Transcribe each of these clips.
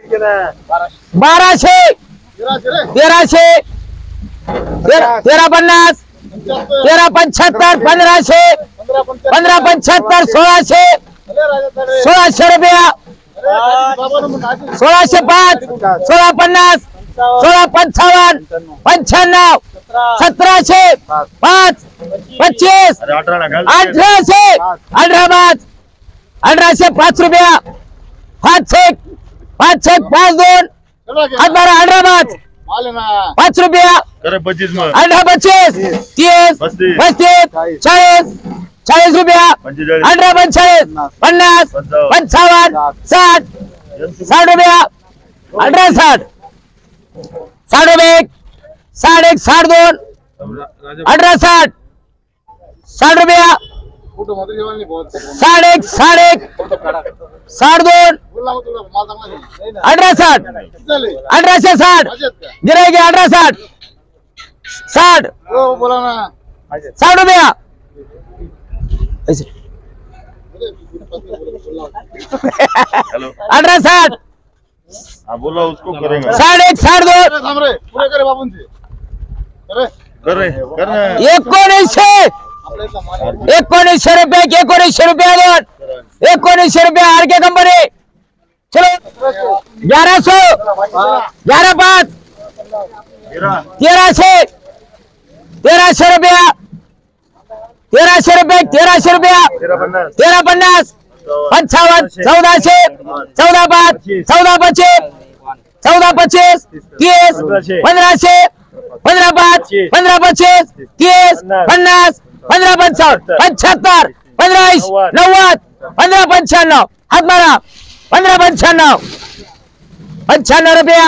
1200 1300 1350 1375 1500 1575 1600 1600 रुपया 1605 1650 1655 95 1700 5 25 1800 18 5 रुपया 5 1 5 1 5 2 18 18 5 रुपया 18 25 30 35 40 40 रुपया 18 45 50 55 60 60 रुपया 18 60 60 रुपये 61 62 18 60 60 रुपया 61 61 62 18 60 18 60 गिराएगी 18 60 60 60 रुपया 18 60 बोला उसको करेंगे 61 62 1900 रुपये 1900 रुपया 1900 रुपया आर के कंपनी चलो 1100 11 5 1300 रुपया 1300 रुपये 1300 रुपया 1350 55 1400 14 5 14 25 14 25 30 1500 15 5 15 25 30 50 15 55 75 15 90 15 95 हाथ मारा 15 95 95 रुपया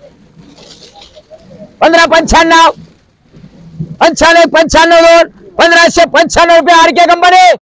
15 95 95 95 1595 रुपया आर के कंपनी